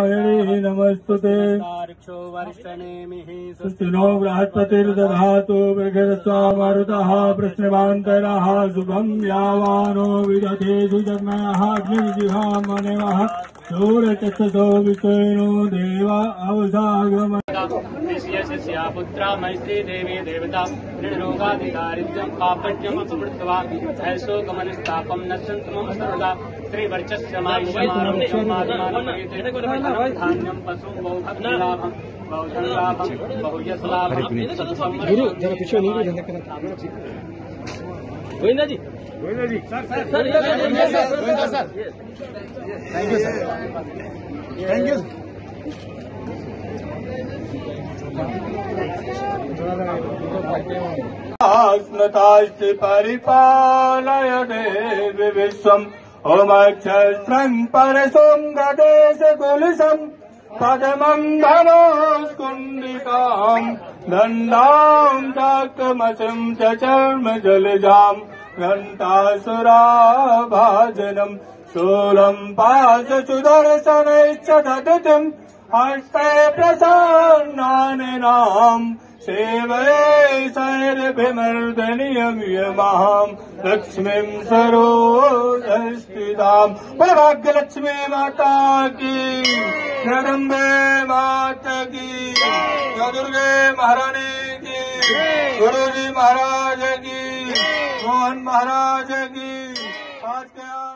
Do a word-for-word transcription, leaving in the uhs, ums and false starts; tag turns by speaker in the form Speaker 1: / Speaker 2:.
Speaker 1: नारायणी नमस्तुते। सुस्तिनो बृहस्पतिर्दधातु बृहस्पतिर्मरुतः प्रश्नवान्तरः शुभं यावानो विदधेषु जग्मयः अग्निर्जिहामनिवः सूर्यचक्षुषो विषयिनो देव अवसागम पुत्रा मैत्री देवी देवता निर्रोगाधिकारित्यं पापज्ञम समृद्धवा ऐसो गमनस्तापम नश्यन्तमं सर्वदा त्रिवर्चस्य धान्यं पशुं बहुभक्तिलाभं बहुधनलाभं बहुयशलाभं। गुरु जरा पीछे नहीं Govinda ji Govinda ji sir sir sir Govinda sir thank you sir thank you. स्मृतास्ति परिपालय देवि विश्वम् ओमक्षस्त्रं परशुं गदेश कुलशम् पदमं धनोस्कुण्डिकाम् दण्डां चाक्रमशं च चर्म जलजाम् घण्टासुराभाजनम् शूलं पाशसुदर्शनैश्च दधतिम् हस्ते प्रसन्नानिनाम् सेवये शैर्भिमर्दनीयं यमाम् लक्ष्मीं सरोजस्थिताम्। भाग्यलक्ष्मी माता की, जगदम्बे माता की, दुर्गे महारानी की, गुरुजी महाराज की, मोहन महाराज की। आज के